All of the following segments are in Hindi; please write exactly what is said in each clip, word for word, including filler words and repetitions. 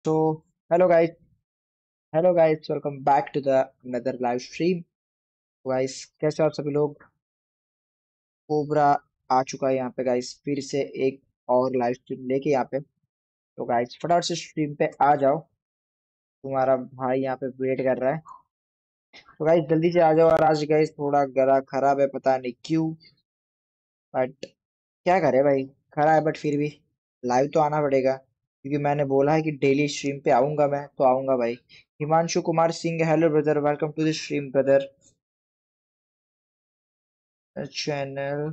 So, hello guys, hello guys, welcome back to the another live stream. Guys, कैसे हो आप सभी लोग? कोबरा आ चुका है यहाँ पे गाइस, फिर से एक और लाइव स्ट्रीम लेके यहाँ पे। तो गाइस, फटाफट से स्ट्रीम पे आ जाओ। तुम्हारा भाई यहाँ पे वेट कर रहा है। तो गाइस, जल्दी से आ जाओ। और आज गाइस थोड़ा गला खराब है, पता नहीं क्यों, बट क्या करे भाई। खरा है बट फिर भी लाइव तो आना पड़ेगा, क्योंकि मैंने बोला है कि डेली स्ट्रीम पे आऊंगा। मैं तो आऊंगा भाई। Himanshu Kumar Singh, hello brother, welcome to the stream brother. Channel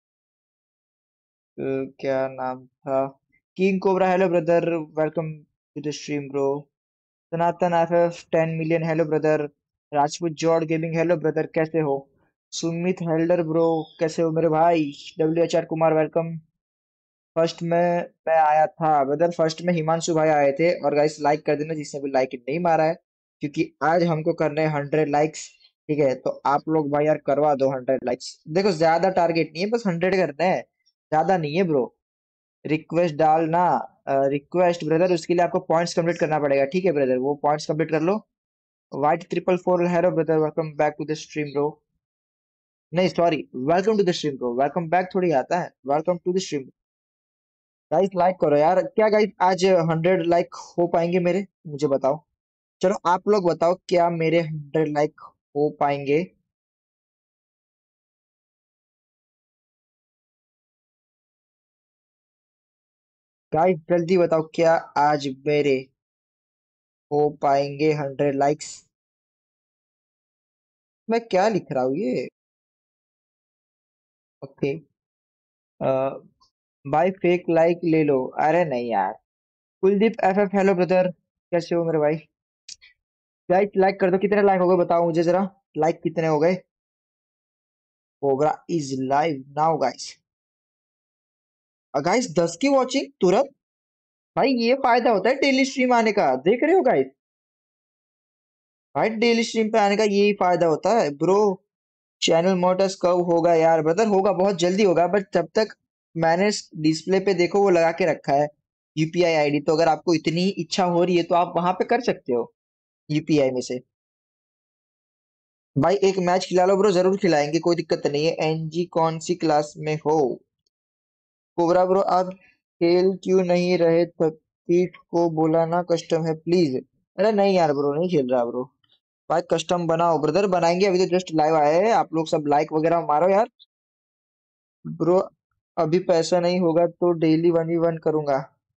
क्या नाम था? King Cobra, hello brother, welcome to the stream bro. Sanatan F F ten million, hello brother. Rajput जॉर्ड गेमिंग, हेलो ब्रदर, कैसे हो? सुमित हेल्डर ब्रो, कैसे हो मेरे भाई? W H R Kumar, welcome. First में मैं आया था ब्रदर, फर्स्ट में हिमांशु भाई आए थे। और गाइस, लाइक कर देना जिसने भी लाइक नहीं मारा है, क्योंकि आज हमको करने हैं हंड्रेड लाइक्स। ठीक है, तो आप लोग भाई यार करवा दो हंड्रेड लाइक्स। देखो, ज्यादा टारगेट नहीं है, बस हंड्रेड करना है, ज्यादा नहीं है ब्रो। रिक्वेस्ट डालना, रिक्वेस्ट ब्रदर, उसके लिए आपको पॉइंट्स कंप्लीट करना पड़ेगा। ठीक है ब्रदर, वो पॉइंट्स कंप्लीट कर लो। White triple four, hello brother, welcome back to the stream bro. नहीं sorry, welcome to the stream bro, welcome back थोड़ी आता है, welcome to the stream. Guys like करो यार, क्या गाइस आज हंड्रेड लाइक हो पाएंगे मेरे? मुझे बताओ। चलो आप लोग बताओ, क्या मेरे हंड्रेड लाइक हो पाएंगे? गाइस जल्दी बताओ, क्या आज मेरे हो पाएंगे हंड्रेड लाइक्स? मैं क्या लिख रहा हूँ ये? ओके। भाई फेक लाइक ले लो। अरे नहीं यार। Kuldeep F F, hello brother, कैसे हो मेरे भाई? गाइस लाइक कर दो। कितने लाइक हो गए बताओ मुझे जरा। लाइक कितने हो गए? Cobra is live now guys. Guys दस की वॉचिंग तुरंत। भाई ये फायदा होता है डेली स्ट्रीम आने का, देख रहे हो गाइस? भाई डेली स्ट्रीम पे आने का यही फायदा होता है ब्रो। चैनल मोटर्स कब होगा यार ब्रदर? होगा, बहुत जल्दी होगा, बट जब तक मैंने डिस्प्ले पे देखो वो लगा के रखा है यूपीआई आईडी। तो अगर आपको इतनी इच्छा हो रही है तो आप वहां पे कर सकते हो, यूपीआई में से। भाई एक मैच खिला लो ब्रो, जरूर खिलाएंगे, कोई दिक्कत नहीं है। एनजी कौन सी क्लास में हो? कोबरा ब्रो, आप खेल क्यों नहीं रहे? तपीट को बोला ना कस्टम है प्लीज। अरे नहीं यार ब्रो, नहीं खेल रहा ब्रो। भाई कस्टम बनाओ ब्रदर, बनाएंगे, अभी तो जस्ट लाइव आए हैं। आप लोग सब लाइक वगैरह मारो यार। ब्रो अभी पैसा नहीं होगा तो डेली वन वी वन करूंगा।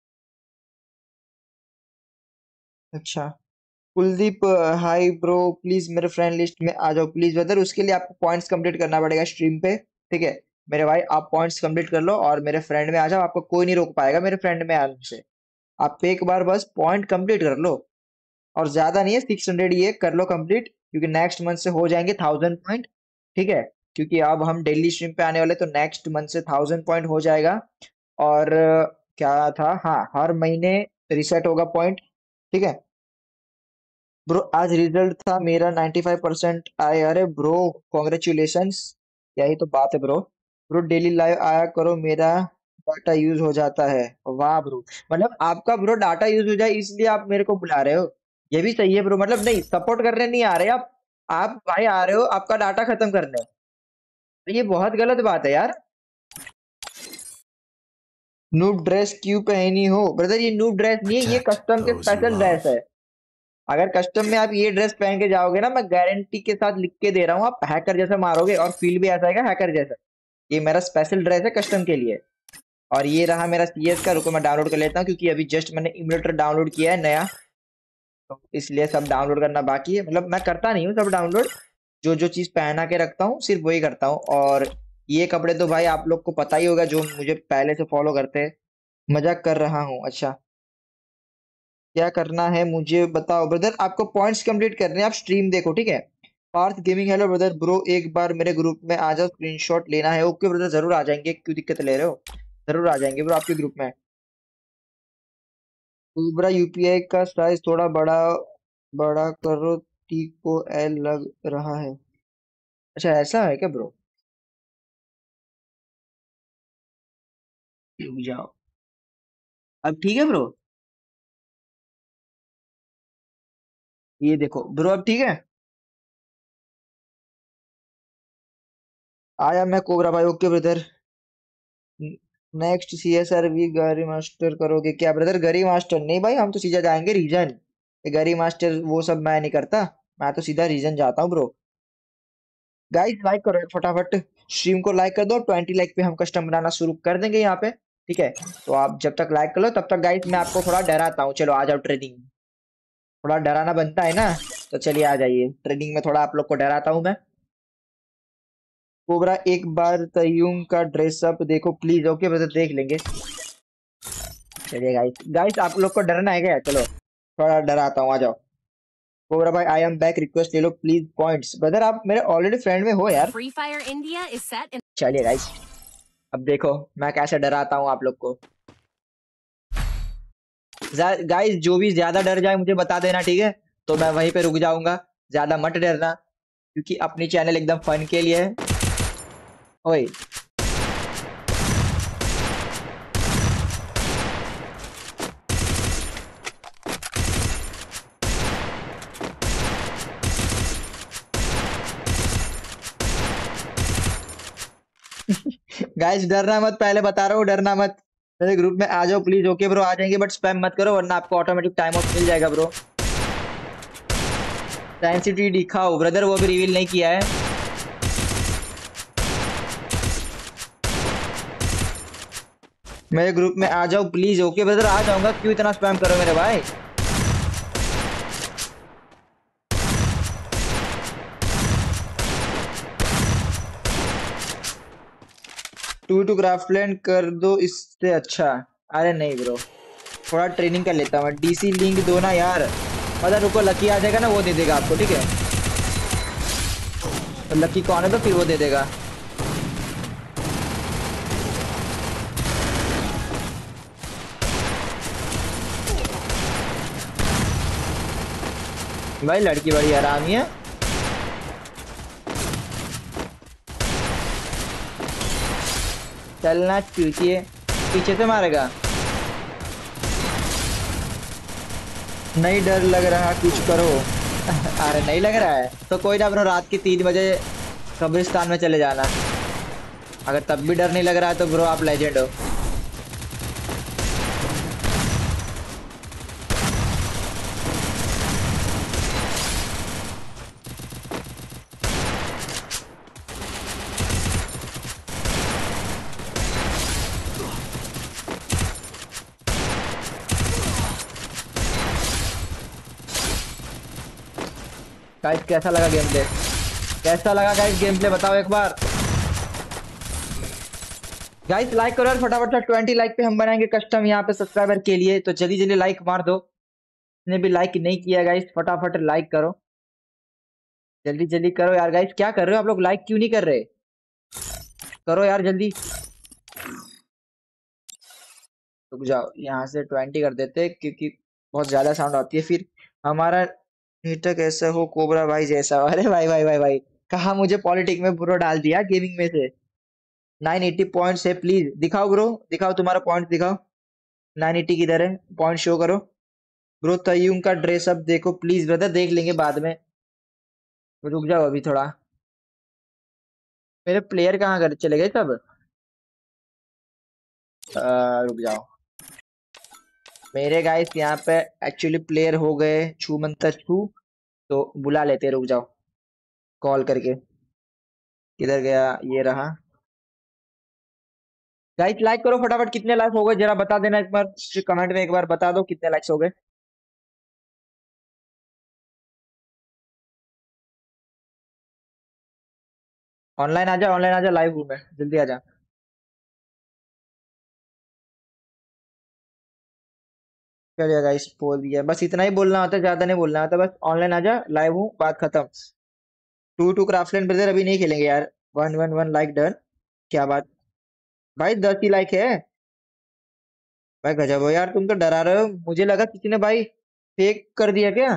अच्छा। कुलदीप, हाय ब्रो, प्लीज मेरे फ्रेंड लिस्ट में आ जाओ प्लीज ब्रदर। उसके लिए आपको पॉइंट्स कंप्लीट करना पड़ेगा स्ट्रीम पे। ठीक है मेरे भाई, आप पॉइंट्स कंप्लीट कर लो और मेरे फ्रेंड में आ जाओ। आपको कोई नहीं रोक पाएगा मेरे फ्रेंड में आने से। आप एक बार बस पॉइंट कंप्लीट कर लो। और ज्यादा नहीं है, सिक्स हंड्रेड ये कर लो कंप्लीट, क्योंकि नेक्स्ट मंथ से हो जाएंगे थाउजेंड पॉइंट। ठीक है, क्योंकि अब हम डेली स्ट्रीम पे आने वाले, तो नेक्स्ट मंथ से थाउजेंड पॉइंट हो जाएगा। और अ, क्या था, हाँ, हर महीने रिसेट होगा पॉइंट। ठीक है ब्रो, आज रिजल्ट था मेरा नाइन्टी फाइव परसेंट आए। अरे ब्रो, कॉन्ग्रेचुलेशंस। यही तो बात है ब्रो। ब्रो डेली लाइव आया करो, मेरा डाटा यूज हो जाता है। वाह ब्रो, मतलब आपका ब्रो डाटा यूज हो जाए इसलिए आप मेरे को बुला रहे हो। ये भी सही है ब्रो, मतलब नहीं सपोर्ट करने नहीं आ रहे आप। आप भाई आ रहे हो आपका डाटा खत्म करने। तो ये बहुत गलत बात है यार। नूब ड्रेस क्यों पहनी हो ब्रदर? ये नूब ड्रेस नहीं है, ये Protect कस्टम के those you special dress love. है। अगर कस्टम में आप ये ड्रेस पहन के जाओगे ना, मैं गारंटी के साथ लिख के दे रहा हूँ, आप हैकर जैसा मारोगे और फील भी ऐसा आएगा हैकर जैसा। ये मेरा स्पेशल ड्रेस है कस्टम के लिए। और ये रहा मेरा सीएस का, रुको मैं डाउनलोड कर लेता हूँ, क्योंकि अभी जस्ट मैंने इमुलेटर डाउनलोड किया है नया। तो इसलिए सब डाउनलोड करना बाकी है, मतलब मैं करता नहीं हूँ सब डाउनलोड। जो जो चीज पहना के रखता हूँ सिर्फ वही करता हूँ। और ये कपड़े तो भाई आप लोग को पता ही होगा, जो मुझे पहले से फॉलो करते हैं। मजाक कर रहा हूँ। अच्छा, क्या करना है मुझे बताओ ब्रदर? आपको पॉइंट्स कंप्लीट करने हैं, आप स्ट्रीम देखो। ठीक है, Parth gaming, hello brother. Bro एक बार मेरे ग्रुप में आ जाओ, स्क्रीनशॉट लेना है। ओके ब्रदर, जरूर आ जाएंगे, क्यों दिक्कत ले रहे हो? जरूर आ जाएंगे ब्रो आपके ग्रुप में। उबरा यूपीआई का साइज थोड़ा बड़ा बड़ा करो, टी को एल लग रहा है। अच्छा ऐसा है क्या ब्रो? रुक जाओ, अब ठीक है ब्रो। ये देखो ब्रो, अब ठीक है। आया मैं कोबरा भाई, okay brother. Next C S R V गरी मास्टर करोगे क्या ब्रदर? गरी मास्टर नहीं भाई, हम तो सीधा जाएंगे रीजन। गरी मास्टर वो सब मैं नहीं करता। मैं तो सीधा रीजन जाता हूँ ब्रो। गाइस लाइक करो यार फटाफट। स्ट्रीम को लाइक कर दो, ट्वेंटी लाइक पे हम कस्टम बनाना शुरू कर देंगे यहाँ पे। ठीक है, तो आप जब तक लाइक कर लो तब तक गाइस मैं आपको थोड़ा डराता हूँ। चलो आ जाओ ट्रेनिंग। थोड़ा डराना बनता है ना। तो चलिए आ जाइए ट्रेनिंग में, थोड़ा आप लोग को डराता हूँ मैं। कोबरा एक बार तय्यूम का ड्रेसअप देखो प्लीज, ओके ब्रदर देख लेंगे। चलिए गाइस, गाइस आप लोग को डरना है क्या? चलो थोड़ा डराता हूँ, आ जाओ। कोबरा भाई आई एम बैक, रिक्वेस्ट ले लो प्लीज पॉइंट्स। ब्रदर आप मेरे ऑलरेडी फ्रेंड में हो यार। Free Fire India is set in चलिए गाइस, अब देखो मैं कैसे डराता हूँ आप लोग को। गाइस जो भी ज्यादा डर जाए मुझे बता देना, ठीक है? तो मैं वहीं पे रुक जाऊंगा। ज्यादा मत डरना, क्योंकि अपनी चैनल एकदम फन के लिए है। ओए गाइस डरना मत, पहले बता रहा हूँ डरना मत। मेरे ग्रुप में आ जाओ प्लीज, ओके ब्रो आ जाएंगे, बट स्पैम मत करो वरना आपको ऑटोमेटिक टाइम ऑफ मिल जाएगा ब्रो। सेंसिटिविटी दिखाओ ब्रदर, वो भी रिवील नहीं किया है। मेरे ग्रुप में आ जाओ प्लीज, ओके ब्रदर आ जाऊंगा, क्यों इतना स्पैम करो मेरे भाई। टू टू क्राफ्टलैंड कर दो इससे अच्छा। अरे नहीं ब्रो, थोड़ा ट्रेनिंग कर लेता हूँ। डीसी लिंक दो ना यार। मतलब रुको, लकी आ जाएगा ना वो दे देगा आपको, ठीक है? तो लकी कौन है तो फिर वो दे देगा। भाई लड़की बड़ी आरामी है। चलना चूतिए, पीछे से मारेगा। नहीं डर लग रहा कुछ करो। अरे नहीं लग रहा है तो कोई ना ब्रो, रात के तीन बजे कब्रिस्तान में चले जाना। अगर तब भी डर नहीं लग रहा है तो ब्रो आप लेजेंड हो। गाइस कैसा लगा गेम प्ले? कैसा लगा गाइस गेम प्ले, बताओ एक बार। गाइस लाइक करो यार फटाफट से, ट्वेंटी लाइक पे हम बनाएंगे कस्टम यहाँ पे सब्सक्राइबर के लिए। तो जल्दी जल्दी लाइक मार दो। ने भी लाइक नहीं किया गाइस, फटाफट लाइक करो। जल्दी जल्दी करो यार गाइस, क्या कर रहे हो आप लोग? लाइक क्यों नहीं कर रहे? करो यार जल्दी। रुक जाओ, यहाँ से ट्वेंटी कर देते क्योंकि बहुत ज्यादा साउंड आती है फिर। हमारा नीटक ऐसा हो कोबरा भाई जैसा। अरे भाई भाई भाई भाई, कहा मुझे पॉलिटिक में ब्रो डाल दिया गेमिंग में से। नाइन एटी पॉइंट्स है, प्लीज दिखाओ ब्रो, दिखाओ तुम्हारा पॉइंट दिखाओ। नाइन एटी किधर है? पॉइंट शो करो। ब्रो तय्यूम का ड्रेस अप देखो प्लीज ब्रदर, देख लेंगे बाद में। रुक जाओ अभी थोड़ा। मेरे प्लेयर कहाँ कर चले गए सब? अ, रुक जाओ। मेरे गाइस यहाँ पे एक्चुअली प्लेयर हो गए छू मंतर छू। तो बुला लेते हैं, रुक जाओ कॉल करके। किधर गया? ये रहा। गाइस लाइक करो फटाफट, कितने लाइक हो गए जरा बता देना एक बार। कमेंट में एक बार बता दो कितने लाइक्स हो गए। ऑनलाइन आ जा, ऑनलाइन आ जा, लाइव हूँ मैं, जल्दी आ जा। चलिए गाइस बोल दिया, बस इतना ही बोलना होता है, ज्यादा नहीं बोलना होता, बस ऑनलाइन आ जा, लाइव हूँ, बात खत्म। टू टू क्राफ्टलैंड ब्रदर अभी नहीं खेलेंगे यार। One one one like done. क्या बात? भाई दस ही लाइक है। भाई गजब हो यार, तुम तो डरा रहे हो, मुझे लगा किसी ने भाई फेक कर दिया क्या।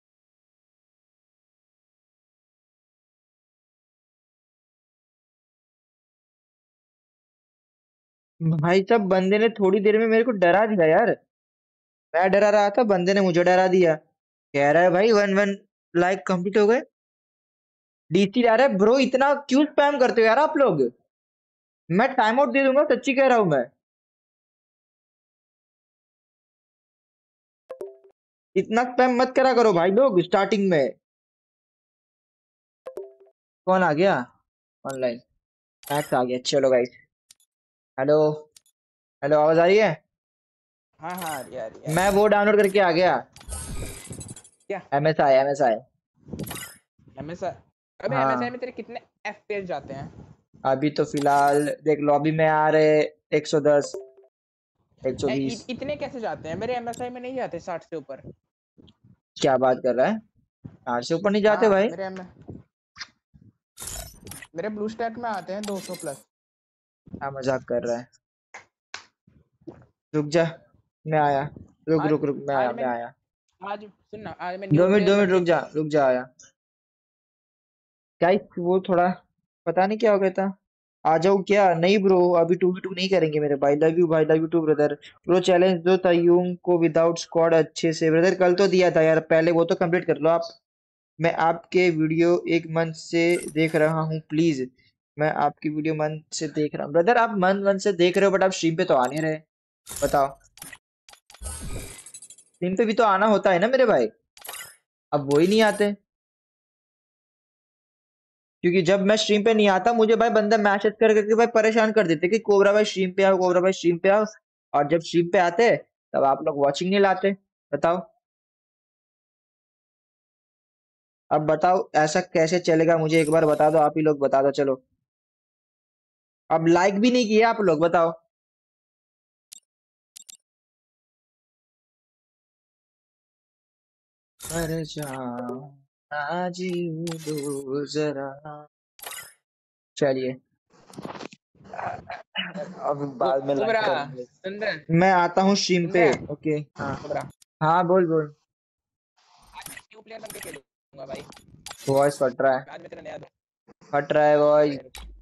भाई साहब बंदे ने थोड़ी देर में मेरे को डरा दिया यार। मैं डरा रहा था, बंदे ने मुझे डरा दिया। कह रहा है भाई वन वन लाइक कंप्लीट हो गए। डीसी आ रहा है ब्रो, इतना क्यों स्पैम करते हो यार आप लोग। मैं टाइम आउट दे दूंगा, सच्ची कह रहा हूं मैं। इतना स्पैम मत करा करो भाई लोग स्टार्टिंग में। कौन आ गया ऑनलाइन? मैक्स आ गया, चलो गाइस। हेलो। हेलो, आवाज आ रही है? हाँ हाँ आ रही है, आ रही है, आ मैं रही वो है। डाउनलोड करके आ गया। क्या? MSI MSI. एमएसआई? अबे एमएसआई हाँ, में तेरे कितने एफपीएस जाते हैं? अभी तो फिलहाल देख लॉबी में आ रहे एक सौ दस, ए, एक सौ बीस। इ, इतने कैसे जाते हैं? मेरे एमएसआई में नहीं जाते साठ से ऊपर। क्या बात कर रहा है? आठ से ऊपर नहीं जाते हाँ भाई। मेरे एम मेरे ब्लू स्टैक में आते हैं दो सौ प्लस। क्या मजाक कर रहा है? रुक जा, मैं आया। रुक आज रुक रुक, मैं आया आज मैं मैं आया। आज सुन ना, आज मैं दो न्यू मिनट प्लेयर दो बन मिनट के रुक जा, खेल। रुक जा आया। गाइस वो थोड़ा पता नहीं क्या हो गया था। आ जाओ क्या? नहीं ब्रो, अभी टू वी टू नहीं करेंगे मेरे भाई। लव यू भाई, love you too brother. Bro challenge दो तय्यूम को विदाउट स्क्वाड अच्छे से। ब्रदर कल तो दिया था यार, पहले वो तो कंप्लीट कर लो आप। मैं आपके वीडियो एक मंथ से देख रहा हूँ प्लीज। मैं आपकी वीडियो मंथ से देख रहा हूँ ब्रदर। आप मंथ मंथ से देख रहे हो बट आप स्ट्रीम पे तो आ नहीं रहे। बताओ, स्ट्रीम पे भी तो आना होता है ना मेरे भाई। अब वो ही नहीं आते। क्योंकि जब मैं स्ट्रीम पे नहीं आता मुझे भाई बंदा मैसेज कर करके भाई परेशान कर देते कि कोबरा भाई स्ट्रीम पे आओ, कोबरा भाई स्ट्रीम पे आओ। और जब स्ट्रीम पे आते तब आप लोग वॉचिंग नहीं लाते। बताओ, अब बताओ ऐसा कैसे चलेगा? मुझे एक बार बता दो, आप ही लोग बता दो चलो। अब लाइक भी नहीं किया आप लोग, बताओ। मर जाऊं ना जी दो जरा। चलिए, अब को, बाद में लाइक कोबरा करेंगे। सुन रहा है? मैं आता हूँ स्ट्रीम सुन पे। रहा है ओके। हाँ। कोबरा? हाँ बोल बोल। आज मैं न्यू प्लेयर बन के खेलूंगा भाई। वॉइस फट रहा है। आज मैं तेरा नया दोस्त। फट रहा है वॉइस। अरे रुक,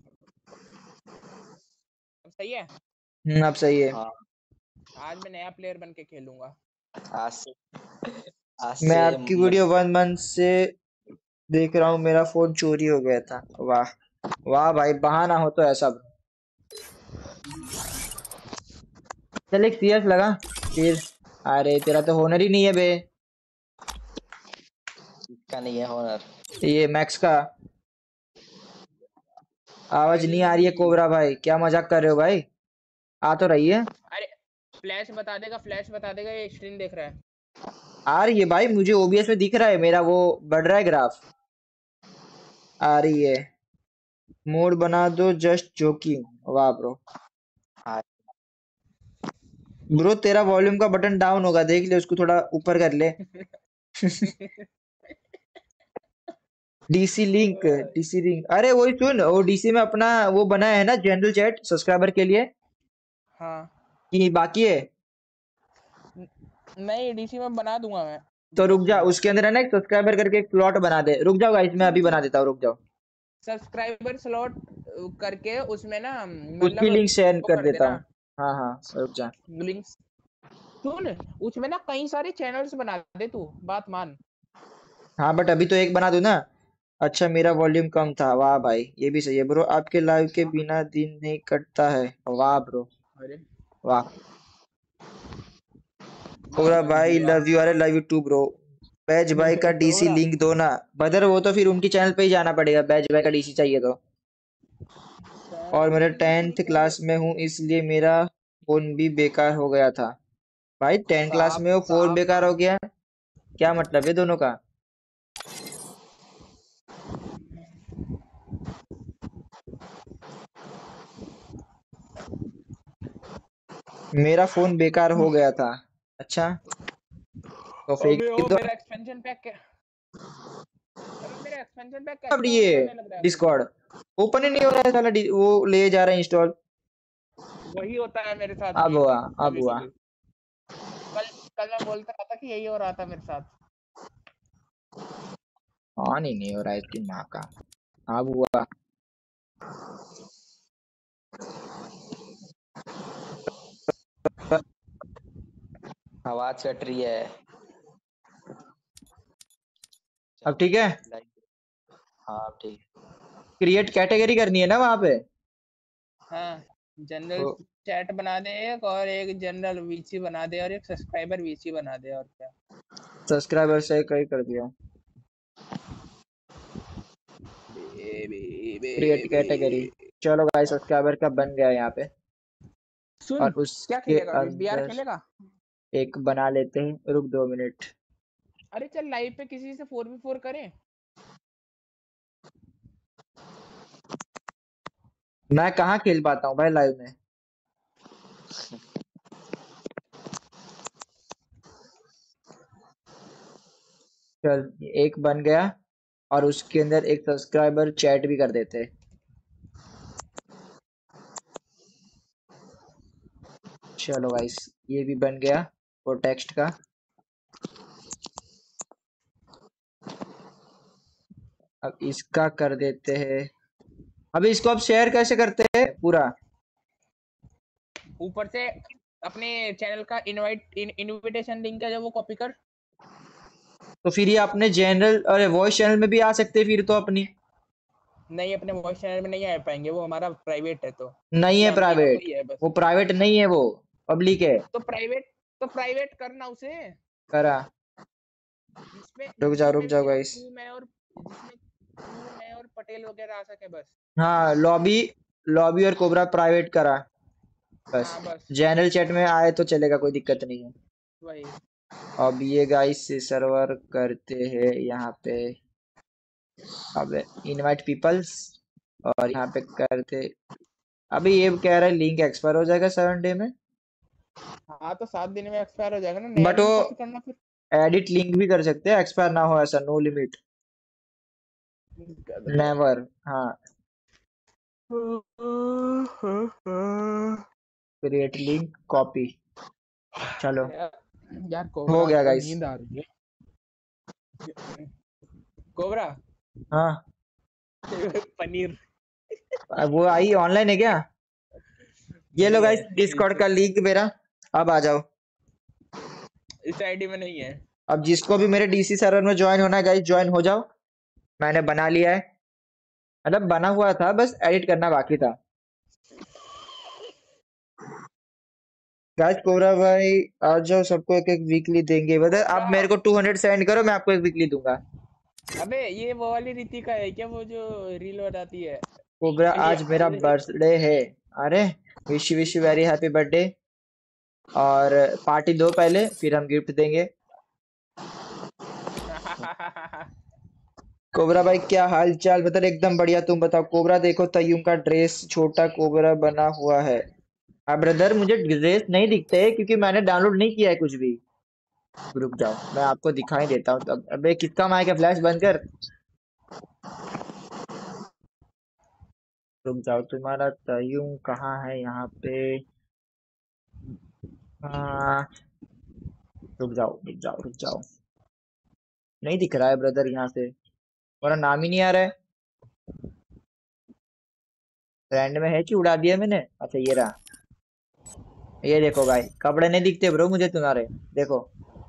अब सही है। हम्म, अब सही है। हाँ। आज मैं नया प्लेयर बन के खेलूंगा। आज से आज मैं से आपकी वीडियो मतलब वन मंथ से देख रहा हूँ, मेरा फोन चोरी हो गया था। वाह वाह भाई, बहाना हो तो ऐसा। चल एक सीएस लगा फिर। अरे तेरा तो होनर ही नहीं है बे। का नहीं है हॉनर। ये मैक्स का आवाज नहीं आ रही है। कोबरा भाई क्या मजाक कर रहे हो भाई? आ तो रही है। अरे फ्लैश बता देगा, फ्लैश बता देगा, ये स्क्रीन देख रहा है। आ रही है भाई, मुझे ओबीएस में दिख रहा है, मेरा वो बढ़ रहा है ग्राफ। आ रही है। मोड बना दो जस्ट जोकिंग। वाह ब्रो। हाँ। ब्रो तेरा वॉल्यूम का बटन डाउन होगा, देख ले उसको थोड़ा ऊपर कर ले। DC link, DC link. अरे वही सुन, वो डीसी में अपना वो बनाया है ना जनरल चैट सब्सक्राइबर के लिए, हाँ कि बाकी है? नहीं, डीसी में बना दूंगा मैं तो जब रुक जा, खेलूंगा। उसके अंदर है ना एक सब्सक्राइबर करके एक स्लॉट बना दे। रुक जाओ गाइस, मैं सुन अभी बना सुन, देता हूँ, रुक जाओ। सब्सक्राइबर स्लॉट करके उसमें ना उसकी मतलब लिंक शेयर वो कर कर देता देना हूँ। हाँ हाँ, रुक जा। लिंक्स। सुन, उसमें ना कई सारे चैनल्स बना दे तू, बात मान। हाँ बट अभी तो एक बना दूं ना। अच्छा मेरा वॉल्यूम कम था, वाह भाई ये भी सही है ब्रो। आपके लाइव के बिना दिन नहीं कटता है। वाह ब्रो, अरे वाह। वाह कोबरा भाई जी भाई वाह। लव यू, अरे love you too bro. Badge भाई का डीसी कोबरा लिंक दो ना। बदर वो तो फिर उनकी चैनल पे ही जाना पड़ेगा, बैज भाई का डीसी चाहिए तो। और मेरे टेंथ क्लास में हूँ इसलिए मेरा फोन भी बेकार हो गया था। भाई टेंथ क्लास साफ में वो फोन साफ। बेकार हो गया? क्या मतलब है दोनों का? मेरा फोन बेकार हो गया था। अच्छा, तो फेंक अबे ओ दो। मेरा एक्सपेंशन पैक क्या? अबे मेरा एक्सपेंशन पैक अब कैसे ये डाउनलोड होने लग रहा है फिर से? डिस्कॉर्ड ओपन ही नहीं हो रहा है साला, डी- वो ले जा रहा है इंस्टॉल। वही होता है मेरे साथ अब भी हुआ, अब कभी हुआ। कभी। कल कल मैं बोलता रहा था कि यही हो रहा था मेरे साथ। ऑन ही नहीं हो रहा है इसकी माँ का। अब हुआ। आवाज कट रही है। अब ठीक है। लाइक हाँ ठीक क्रिएट कैटेगरी करनी है ना वहाँ पे। हाँ जनरल तो चैट बना दे एक, और एक जनरल वीसी बना दे, और एक सब्सक्राइबर वीसी बना दे, और क्या। सब्सक्राइबर से कहीं कर दिया। Baby create category. बेबी। चलो गाइस सब्सक्राइबर का बन गया यहाँ पे। सुन, और क्या उसके खेलेगा अभी, बीआर अंदर खेलेगा? एक बना लेते हैं, रुक दो मिनट। अरे चल लाइव पे किसी से फोर वी फोर करें। मैं कहाँ खेल पाता हूँ भाई लाइव में। चल एक बन गया, और उसके अंदर एक सब्सक्राइबर चैट भी कर देते हैं। चलो गाइस ये भी बन गया वो टेक्स्ट का। अब इसका कर देते हैं। अभी इसको अब शेयर कैसे करते हैं पूरा? ऊपर से अपने चैनल का इनवाइट इनविटेशन लिंक है जो, वो कॉपी कर। तो फिर ये अपने जनरल अरे वॉइस चैनल में भी आ सकते हैं फिर तो अपनी। नहीं, अपने वॉइस चैनल में नहीं आ पाएंगे, वो हमारा प्राइवेट है, तो नहीं है नाम के यहाँ प्राइवेट, वही है बस। वो प्राइवेट नहीं है, वो पब्लिक है। तो प्राइवेट तो प्राइवेट करना उसे, करा। जिसमें रुक जाओ रुक जिसमें भी जाओ सिर्फ गाइस। तू मैं और जिसमें तू मैं और पटेल वगैरह आ सके बस। हाँ लॉबी, लॉबी और कोबरा प्राइवेट करा बस। हाँ बस जनरल चैट में आए तो चलेगा, कोई दिक्कत नहीं है। वही। अब ये गाइस सर्वर करते हैं यहाँ पे। अब इनवाइट पीपल्स, और यहाँ पे करते। अभी ये कह रहा है लिंक एक्सपायर हो जाएगा सेवन डे में। हाँ तो सात दिन में एक्सपायर हो जाएगा ना, नया बट वो लिंक कॉपी करना फिर। एडिट लिंक भी कर सकते हैं, एक्सपायर ना हो ऐसा, नो लिमिट नेवर। हाँ क्रिएट लिंक कॉपी। चलो यार हो कोबरा गया को गाइस। नींद आ रही है। कोबरा हाँ पनीर। अब वो आई ऑनलाइन है क्या? ये लो नहीं गाइस है डिस्कॉर्ड इस का लिंक मेरा। अब आ जाओ। इस आईडी में नहीं है। अब जिसको भी मेरे डीसी सर्वर में ज्वाइन होना है गाइस ज्वाइन हो जाओ। मैंने बना लिया है, मतलब बना हुआ था, बस एडिट करना बाकी था। गाइस कोबरा भाई आ जाओ, सबको एक एक वीकली देंगे। बता कोबरा, अब मेरे को टू हंड्रेड सेंड करो, मैं आपको एक वीकली दूंगा। अबे ये वो वाली रीति का है क्या, वो जो रील बताती है? कोबरा ये आज मेरा बर्थडे है। अरे wish wish very happy birthday. और पार्टी दो पहले, फिर हम गिफ्ट देंगे। कोबरा भाई क्या हाल चाल, मतलब एकदम बढ़िया, तुम बताओ। कोबरा देखो तय्यूम का ड्रेस छोटा कोबरा बना हुआ है। हाँ ब्रदर मुझे ड्रेस नहीं दिखते हैं क्योंकि मैंने डाउनलोड नहीं किया है कुछ भी। रुक जाओ मैं आपको दिखाई देता हूँ तब। अबे किसका माइक है, फ्लैश बंद कर। रुक जाओ, तुम्हारा तय्यूम कहाँ है यहाँ पे? हाँ रुक जाओ रुक जाओ रुक जाओ। नहीं दिख रहा है ब्रदर यहाँ से, तुम्हारा नाम ही नहीं आ रहा है। फ्रेंड में है कि उड़ा दिया मैंने? अच्छा ये रहा। ये देखो भाई कपड़े नहीं दिखते ब्रो मुझे तुम्हारे। देखो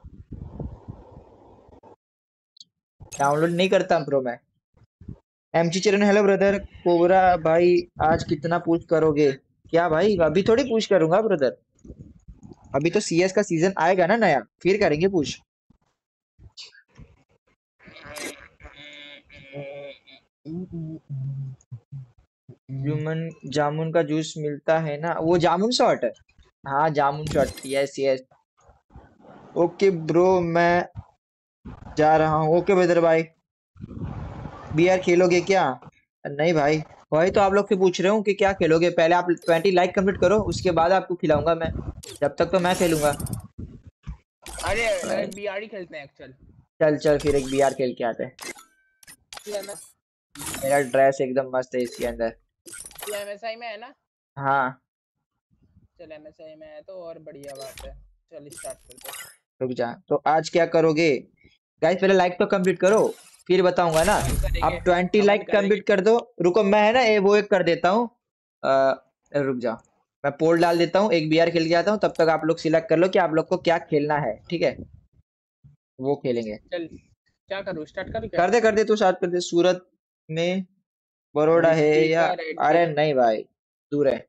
डाउनलोड नहीं करता ब्रो मैं। एमची चरण हेलो ब्रदर। कोबरा भाई आज कितना पुश करोगे? क्या भाई अभी थोड़ी पुश करूंगा ब्रदर, अभी तो सीएस का सीजन आएगा ना नया, फिर करेंगे पुश। जुमन जामुन का जूस मिलता है ना, वो जामुन शॉट है। हाँ जामुन शॉट, यस यस। ओके ब्रो मैं जा रहा हूँ। ओके ब्रदर भाई। बीआर खेलोगे क्या? नहीं भाई, वही तो आप लोग से पूछ रहे हूँ कि क्या खेलोगे। पहले आप ट्वेंटी लाइक कंप्लीट करो, उसके बाद आपको खिलाऊंगा मैं। जब तक तो मैं खेलूंगा। अरे बीआरडी खेलते हैं एक्चुअल। चल चल फिर एक बीआर खेल के आते हैं। तू एम मेरा ड्रेस एकदम मस्त है इसके अंदर। तू एमएसआई में है ना? हाँ चल एमएसआई में है तो और बढ़िया बात है। चल स्टार्ट करते हैं। रुक जा, तो आज क्या करोगे? गाइस पहले लाइक तो कंप्लीट करो, फिर बताऊंगा ना। हम करेंगे, आप ट्वेंटी हमन लाइक करेंगे। कंप्लीट कर दो। रुको मैं है ना ये वो एक कर देता हूँ। अ, रुक जा, मैं पोल डाल देता हूँ, एक बीआर खेल के आता हूँ, तब तक आप लोग सिलेक्ट कर लो कि आप लोग को क्या खेलना है, ठीक है? वो खेलेंगे। चल क्या करूँ, स्टार्ट करूँ क्या? कर दे कर दे तू स्टार्ट कर दे। सूरत में बड़ौदा है या? ऋतिका रेड्डी, अरे नहीं भाई, दूर है।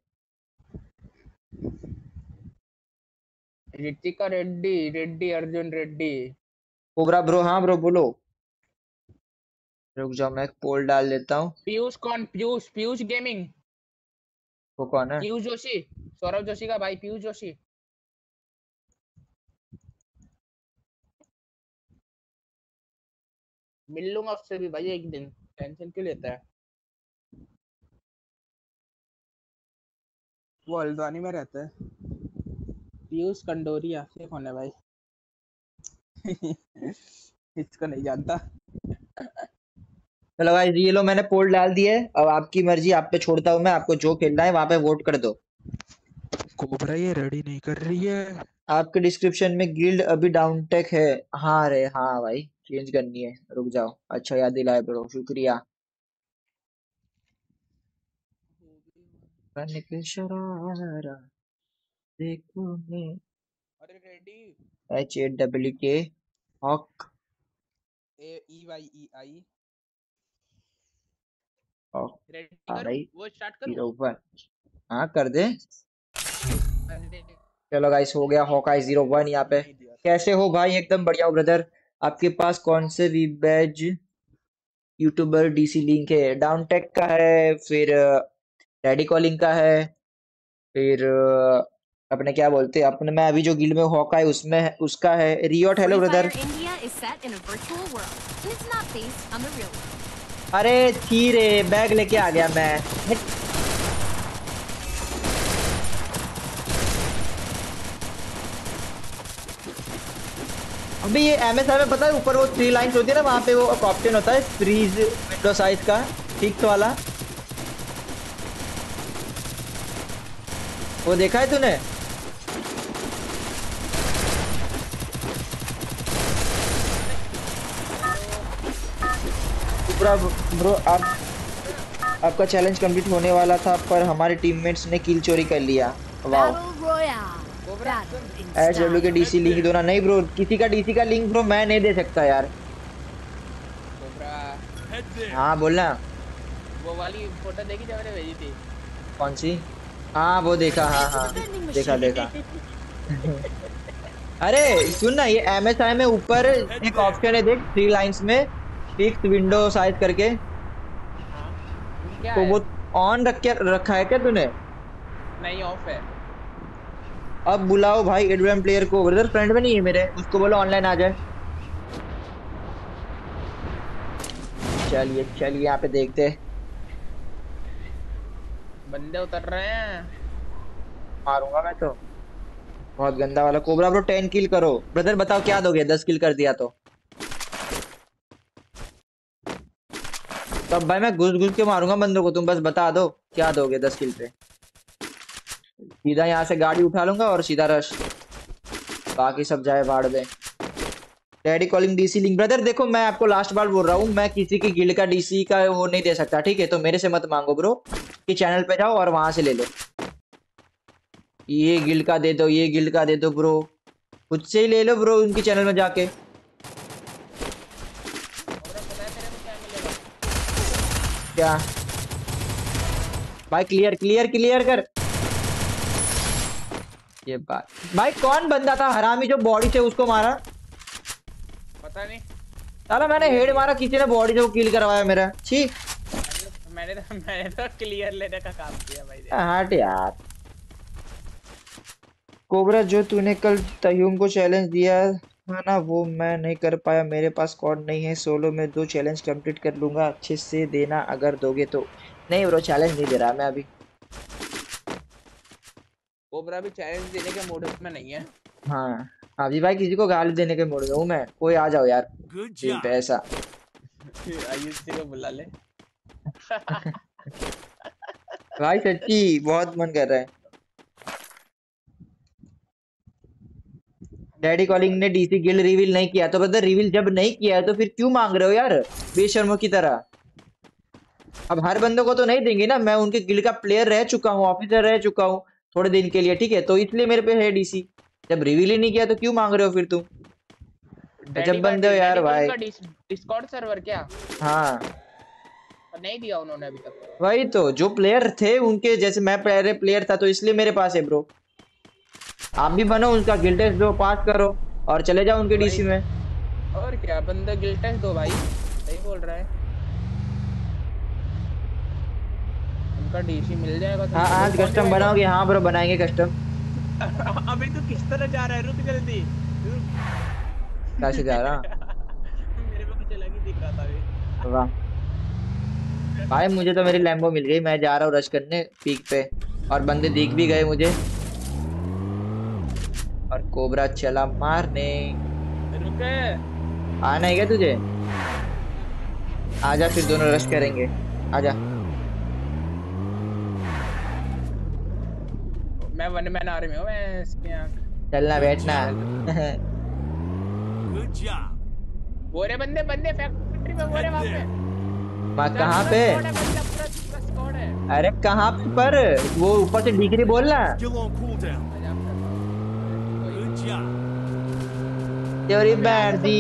ऋतिका रेड्डी, रेड्डी अर्जुन रेड्डी। कोबरा ब्रो, हाँ ब्रो बोलो। रुक जाओ, मैं पोल डाल देता हूँ। पीयूष कौन? पीयूष, पीयूष गेमिंग। वो कौन है? पीयूष जोशी, सौरभ जोशी का भाई पीयूष जोशी। मिल लूंगा उससे भी भाई एक दिन, टेंशन क्यों लेता है? वो हल्द्वानी में रहता है। पीयूष कंडोरिया, ये कौन है भाई? इसको नहीं जानता। चलो भाई, ये लो मैंने पोल डाल दिया है। अब आपकी मर्जी, आप पे छोड़ता हूँ मैं। आपको जो खेलना है वहां पे वोट कर दो। कोबरा ये रेडी नहीं कर रही है। आपके डिस्क्रिप्शन में गिल्ड अभी डाउनटेक है। हाँ रे हाँ भाई, चेंज करनी है। रुक जाओ, अच्छा याद दिलाए ब्रो, शुक्रिया। बन के शरारा देखो मैं। अरे ready, H A W K hawk. A E Y E I. Hawk ready आ करूं? रही। वो स्टार्ट करूं? जीरो वन, हाँ कर दे। अरे चलो गाइस, हो गया हॉकाई जीरो वन यहाँ पे। नहीं दिया। कैसे हो भाई? एकदम बढ़िया हो ब्रदर। आपके पास कौन से वीबैज यूट्यूबर डीसी लिंक है? डाउनटेक का है, फिर डैडी कॉलिंग का है, फिर अ, अपने क्या बोलते हैं अपने, मैं अभी जो गिल्ड में हॉकाई उसमें है, उसका है। Riot, hello Free brother. Fire India is set in a virtual world. And it's not based on the real world. अरे छी रे, बैग लेके आ गया मैं। अभी ये एमएसआई में पता है ऊपर वो थ्री लाइंस होती है ना, वहां पे वो एक ऑप्शन होता है फ्रीज विंडो साइज का, फिक्स वाला। वो देखा है तूने? ब्रो आप आपका चैलेंज कंप्लीट होने वाला था पर हमारे टीममेट्स ने किल चोरी कर लिया। वाह। Battle Royale. Cobra Battle in H W K style. DC link दो ना। नहीं ब्रो, किसी का डीसी का लिंक ब्रो मैं नहीं दे सकता यार। कोबरा, हाँ बोलना। वो वाली फोटो देखी जो मैंने भेजी थी? कौन सी? हाँ वो देखा, हाँ हाँ Vending देखा machine. देखा। अरे सुन ना, ये एमएसआई में ऊपर एक ऑप्शन है देख, थ्री लाइंस में फिक्स विंडो साइज करके। क्या तो है? वो ऑन रख के रखा है क्या तूने? नहीं, ऑफ है। अब बुलाओ भाई एडवेम प्लेयर को। ब्रदर फ्रेंड में नहीं है मेरे, उसको बोलो ऑनलाइन आ जाए। चलिए चलिए यहाँ पे देखते हैं। बंदे उतर रहे हैं। मारूंगा मैं तो, बहुत गंदा वाला। कोबरा ब्रो टेन किल करो। ब्रदर बताओ क्या दोगे दस किल कर दिया तो? तब भाई मैं घुस घुस के मारूंगा बंदों को, तुम बस बता दो क्या दोगे दस किल पे। सीधा यहाँ से गाड़ी उठा लूंगा और सीधा रश, बाकी सब जाए भाड़ में। Daddy calling DC link. Brother देखो, मैं आपको लास्ट बार बोल रहा हूँ, मैं किसी की गिल्ड का डीसी का वो नहीं दे सकता, ठीक है? तो मेरे से मत मांगो ब्रो, कि चैनल पे जाओ और वहां से ले लो। ये गिल्ड का दे दो, ये गिल्ड का दे दो ब्रो, खुद से ही ले लो ब्रो उनकी चैनल में जाके। कोबरा पता है तेरे को क्या मिलेगा? क्या भाई? क्लियर क्लियर क्लियर कर। ये बात भाई, कौन बंदा था हरामी जो बॉडी से उसको मारा? पता नहीं। साला मैंने हेड मारा, किसी ने बॉडी से वो किल करवाया मेरा। छी। मैंने तो मैंने तो क्लियर लेने का काम किया भाई। हट यार। कोबरा जो तूने कल तयूम को चैलेंज दिया था ना, वो मैं नहीं कर पाया, मेरे पास स्क्वाड नहीं है। सोलो में दो चैलेंज कंप्लीट कर लूंगा, अच्छे से देना अगर दोगे तो। नहीं ब्रो, चैलेंज नहीं दे रहा मैं अभी। कोबरा भी चैलेंज देने के मूड में नहीं है। हाँ अभी भाई किसी को गाली देने के मूड में हूँ मैं। कोई आ जाओ यार टीम पे ऐसा। आयुष जी को बुला ले। भाई सच्ची बहुत मन कर रहा है। डैडी कॉलिंग ने डीसी गिल्ड रिवील नहीं किया, तो ब्रदर रिवील जब नहीं किया है तो फिर क्यों मांग रहे हो यार बेशर्मों की तरह? अब हर बंदों को तो नहीं देंगे ना, मैं उनके गिल्ड का प्लेयर रह चुका हूँ, ऑफिसर रह चुका हूँ थोड़े दिन के लिए, ठीक है? तो इसलिए मेरे पे है डीसी। जब रिवील ही नहीं किया तो क्यों मांग रहे हो फिर तुम? डैडी का बंदे हो यार डैडी भाई। का डिस्कॉर्ड सर्वर क्या? हाँ पर नहीं दिया उन्होंने अभी तक। वही तो, जो प्लेयर थे उनके जैसे मैं पहले प्लेयर था तो इसलिए मेरे पास है ब्रो। आप भी बनो, उनका गिल्ड टेस्ट दो, पास करो और चले जाओ उनके वही डीसी में। और क्या, बंदा गिल्ड टेस्ट दो भाई, सही बोल रहा है। उनका डीसी मिल जाएगा हाँ तुमको। आज कौन कस्टम रिवाइव बनाओगे? हाँ ब्रो बनाएंगे कस्टम। अभी तो किस तरह जा रहा है, रुक जल्दी रुक। कैसे जा रहा? मेरे को कुछ अलग ही दिख रहा था अभी। वाह भाई, मुझे तो मेरी लैम्बो मिल गई, मैं जा रहा हूँ रश करने पीक पे, और बंदे दिख भी गए मुझे, और कोबरा चला मारने। रुक। आना है क्या तुझे? आजा फिर दोनों रश करेंगे, आजा। मैं वन मैन आर्मी में हूँ, मैं इसके आँख। चलना बैठना। Good job. वो रे बंदे बंदे फैक्ट्री में, वो रे वहाँ पे। माँ कहाँ पे? स्क्वाड है बंदा, पूरा पूरा स्क्वाड है। अरे कहाँ पे? पर वो ऊपर से डिग्री बोलना। Still on cooldown. Good job. तेरी बैठ दी।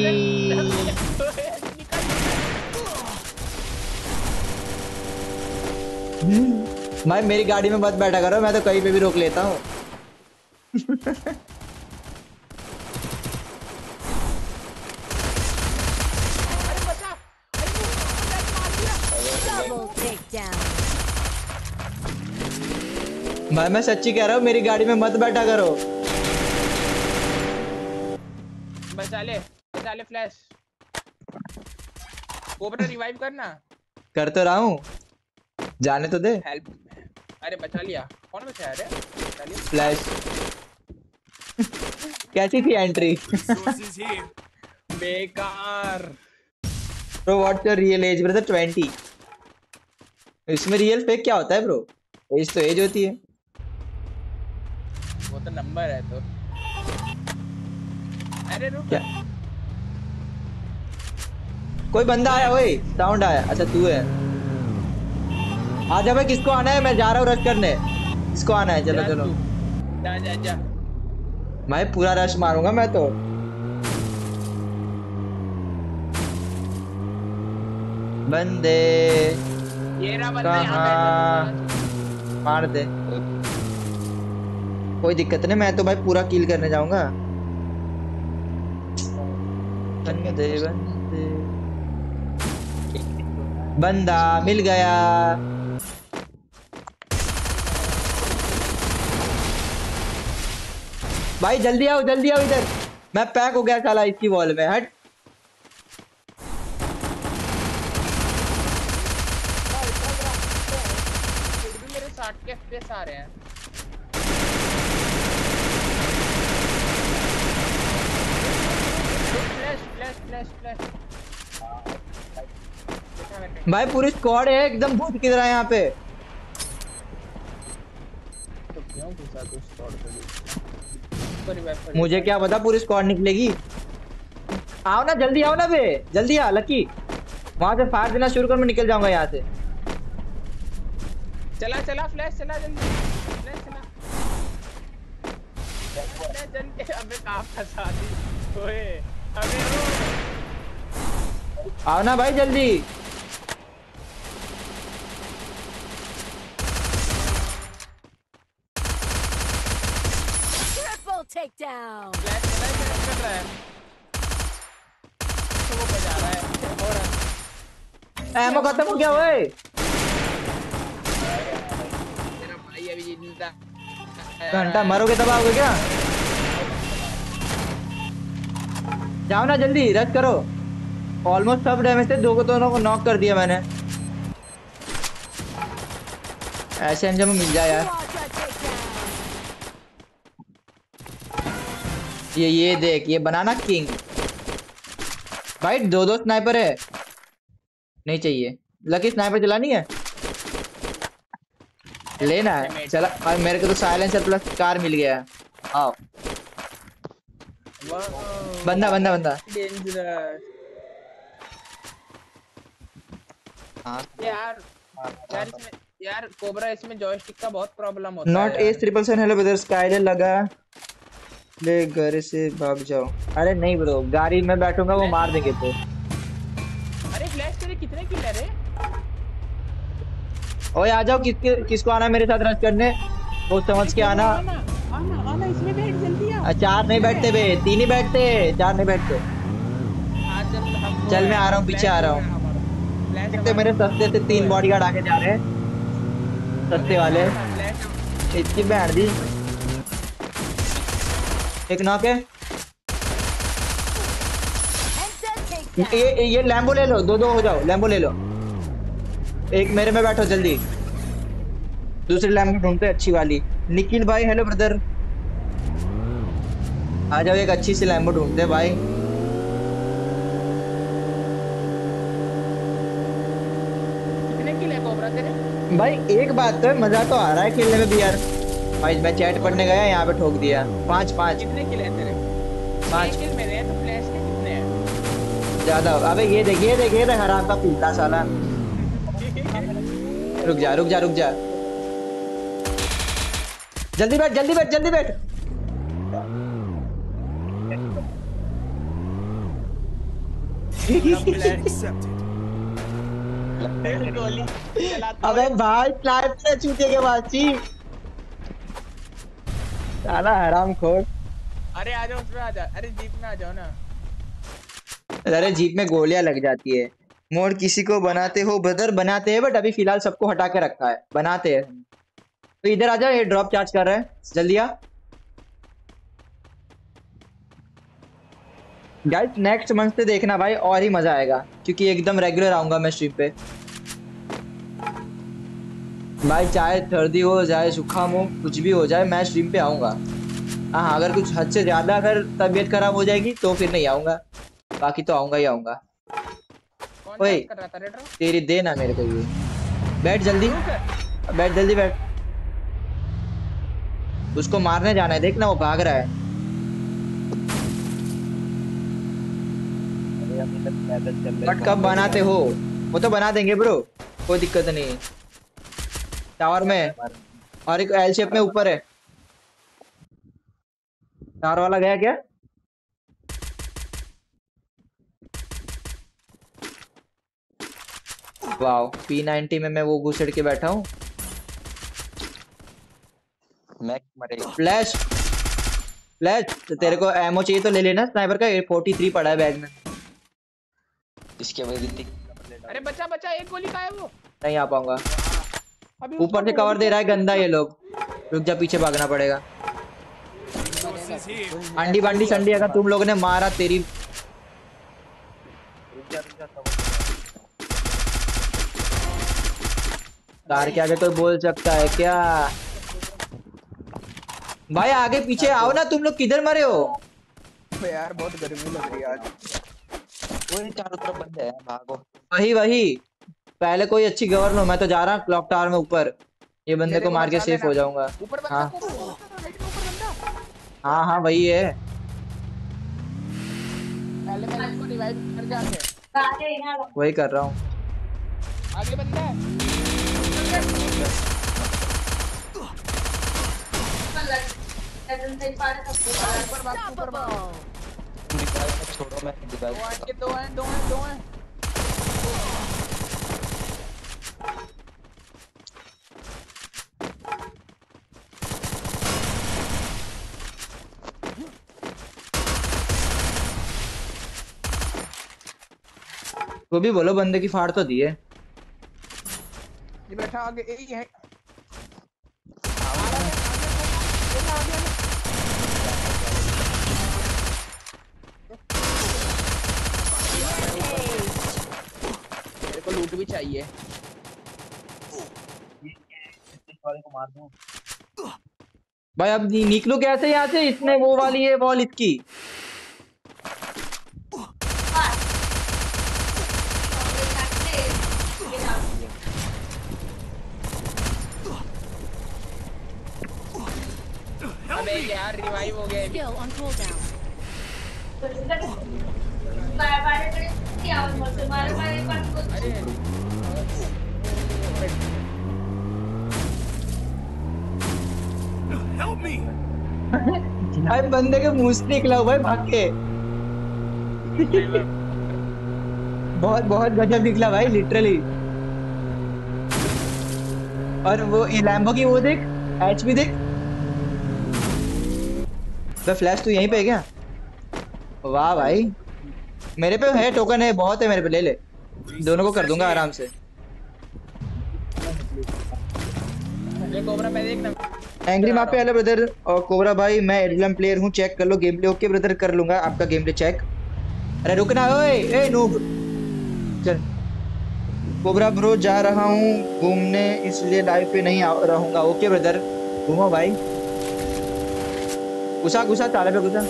भाई मेरी गाड़ी में मत बैठा करो, मैं तो कहीं पे भी रोक लेता हूँ। Double takedown. भाई मैं सच्ची कह रहा हूँ, मेरी गाड़ी में मत बैठा करो। बचा ले बचा ले फ्लैश। कोबरा रिवाइव करना। कर तो रहा हूँ, जाने तो दे। हेल्प। अरे बचा लिया, कौन बचाया रे? बचा लिया। फ्लैश। कैसी थी एंट्री? Resources here. बेकार। Bro what's your real age brother? Twenty. इसमें रियल फेक क्या होता है ब्रो? एज तो एज होती है। वो तो नंबर है तो। अरे रुक। क्या? कोई बंदा आया, ओए साउंड आया। अच्छा तू है। आजा भाई, किसको आना है? मैं जा रहा हूँ रश करने। किसको आना है? चलो जा चलो तू, जा जा जा। भाई, पूरा रश मारूंगा मैं तो। बंदे ये रहा बंदा यहाँ कहाँ? बैठा। मार दे, कोई दिक्कत नहीं, मैं तो भाई पूरा किल करने जाऊंगा। बंदे बंदे, बंदा मिल गया। भाई जल्दी आओ जल्दी आओ इधर, मैं पैक हो गया साला इसकी वॉल में। हट। फिर भी मेरे साठ के एफपीएस आ रहे हैं। Flash flash flash flash. भाई पूरी स्क्वाड है एकदम भूत की तरह यहाँ पे। तो क्यों घुसा तू स्क्वाड पे? ऊपर ही बैक कर। मुझे क्या पता पूरी स्क्वाड निकलेगी। आओ ना जल्दी, आओ ना बे, जल्दी आ लकी। वहां से फायर देना शुरू कर, मैं निकल जाऊंगा यहाँ से। चला चला फ्लैश चला जल्दी, फ्लैश चला। फ्लैश जल्दी। अबे कहाँ फंसा दी? ओए अबे ओ। आओ ना भाई जल्दी। Triple takedown. फ्लैश चला है, फ्लैश कर रहा है। तो वो बजा रहा है और एमो खत्म हो गया ओए। तेरा भाई अभी जिंदा घंटा मरोगे तब आओगे क्या? जाओ ना जल्दी, रश करो। ऑलमोस्ट सब डैमेज थे, दो को दोनों को नॉक कर दिया मैंने। ऐसे एंजम में मिल जाए यार। Quadra takedown. ये ये देख, ये बनाना किंग भाई, दो दो स्नाइपर है। नहीं चाहिए लकी, स्नाइपर चलानी है लेना है चला। और मेरे को तो साइलेंसर प्लस कार मिल गया। आओ बंदा बंदा बंदा। डेंजरस हाँ यार। यार इसमें यार कोबरा इसमें जॉयस्टिक का बहुत प्रॉब्लम होता नॉट है S triple seven. Hello brother, Skyler लगा ले घर से भाग जाओ। अरे नहीं ब्रो, गाड़ी में बैठूंगा वो मार देंगे तो। अरे फ्लैश तेरे कितने किल है रे? ओए आ जाओ, किसके किसको आना है मेरे साथ रश करने, वो समझ के आना। आना आना आना इसमें बैठ जल्दी आ। आ, चार नहीं बैठते बे, तीन ही बैठते, चार नहीं बैठते। हाँ चल हम चल मैं आ रहा हूँ, पीछे आ रहा हूँ। देखते मेरे सस्ते से तीन बॉडीगार्ड आगे जा रहे हैं, सस्ते वाले। इसकी बैठ दी, एक नॉक है। ये ये लैम्बो ले लो, दो दो हो जाओ, लैम्बो ले लो। एक मेरे में बैठो जल्दी, दूसरी लैम्बो ढूंढते अच्छी वाली। निखिल भाई हेलो ब्रदर, आ जाओ, एक अच्छी सी लैम्बो ढूंढते भाई। कितने किल है कोबरा तेरे? भाई एक बात तो है, मजा तो आ रहा है खेलने में भी यार। भाई मैं चैट पढ़ने गया, यहाँ पे ठोक दिया। पाँच पाँच कितने किल है तेरे? पाँच किल मेरे हैं तो फ्लैश के कितने हैं? ज्यादा। अबे ये देख ये देख ये देख हराम का पीला साला। रुक जा रुक जा रुक जा, जल्दी बैठ जल्दी बैठ जल्दी बैठ। गोली चलाता अबे भाई स्नाइपर चूतिए के बाद ची साला हराम खोर। अरे आ जाओ उसमें आ जा, अरे जीप में आ जाओ ना। अरे जीप में गोलियां लग जाती है। मोड किसी को बनाते हो ब्रदर? बनाते हैं बट अभी फिलहाल सबको हटा के रखा है, बनाते हैं। तो इधर आ जा, ये ड्रॉप चार्ज कर रहा है, जल्दी आ। गाइस नेक्स्ट मंथ से देखना भाई, और ही मजा आएगा, क्योंकि एकदम रेगुलर आऊंगा मैं स्ट्रीम पे भाई। चाहे सर्दी हो चाहे जुकाम हो, कुछ भी हो जाए, मैं स्ट्रीम पे आऊंगा। हाँ अगर कुछ हद से ज्यादा अगर तबीयत खराब हो जाएगी तो फिर नहीं आऊंगा, बाकी तो आऊंगा ही आऊंगा। कौन ओए कर रहा था रे ड्रॉप? तेरी दे ना मेरे को ये, बैठ जल्दी बैठ जल्दी बैठ। उसको मारने जाना है, देखना वो भाग रहा है। बट कब बनाते हो? वो तो बना देंगे ब्रो, कोई दिक्कत नहीं। टावर में और एक एल शेप में ऊपर है। टावर वाला गया क्या? वाओ पी नाइंटी में मैं वो घुसड़ के बैठा हूँ। मैक मरेगा। फ्लैश फ्लैश तो तेरे को एमओ चाहिए तो ले लेना, स्नाइपर का फोर्टी थ्री पड़ा है बैग में। इसके वजह से अरे बच्चा बच्चा एक गोली का है वो। नहीं आ पाऊंगा, अभी ऊपर से कवर दे रहा है गंदा ये लोग। रुक जा, पीछे भागना पड़ेगा। अंडी बंडी संडी अगर तुम लोगों ने मारा तेरी। कार के आगे कोई बोल सकता है क्या? भाई आगे पीछे आओ ना, तुम लोग किधर मरे हो? यार बहुत गर्मी लग रही है आज। कोई चारों तरफ बंद है, भागो। वही वही, पहले कोई अच्छी गवर लो। मैं तो जा रहा क्लॉक टावर में ऊपर, ये बंदे को मार के सेफ हो जाऊंगा। ऊपर बंदा, हाँ राइट में ऊपर बंदा। हाँ हाँ वही है। पहले मैं इसको रिवाइव कर जाके, वही कर रहा हूँ। आगे बंदा है। ऊपर भाग, ऊपर भाग। डिवाइस छोड़ो, मैं डिवाइस दो हैं, दो हैं, दो हैं, दो हैं। वो भी बोलो बंदे की फाड़ तो दी है। ये बैठा आगे यही है। मेरे को लूट भी चाहिए। को मार दूं। भाई अब नि- निकलो कैसे यहाँ से? इसने वो वाली है बॉल इसकी। अबे यार रिवाइव हो गया। Skill on cooldown. भाई बंदे के मुंह से निकला हुआ है भाग के। बहुत बहुत गजब निकला भाई लिटरली। और वो ये लैम्बो की वो देख, एच भी देख। तो फ्लैश तू यहीं पे है क्या? वाह भाई, मेरे पे है टोकन है, बहुत है मेरे पे, ले ले। दोनों को कर दूंगा आराम से। ये कोबरा पे देख ना। एंग्री माँ पे हेलो ब्रदर। और कोबरा भाई मैं एडलम प्लेयर हूँ, चेक कर लो गेम प्ले। ओके ब्रदर, कर लूंगा आपका गेम प्ले चेक। अरे रुकना, ओए ए नूब, चल। कोबरा ब्रो जा रहा हूँ घूमने, इसलिए लाइव पे नहीं आ- रहूंगा। ओके ब्रदर, घूमो भाई। घुसा घुसा ताले पे घुसा।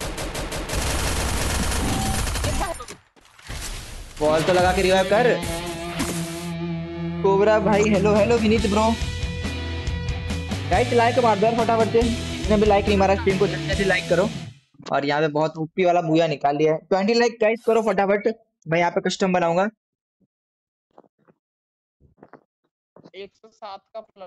बॉल तो लगा के रिवाइव कर। कोबरा भाई hello hello Vineet bro. Guys like मार दो यार फटाफट से, जिसने भी लाइक नहीं मारा स्ट्रीम को जल्दी से लाइक करो। और यहाँ पे बहुत ऊपी वाला बुया निकाल लिया है। ट्वेंटी लाइक गाइस करो फटाफट, मैं यहाँ पे कस्टम बनाऊंगा। एक सौ सात का प्लस।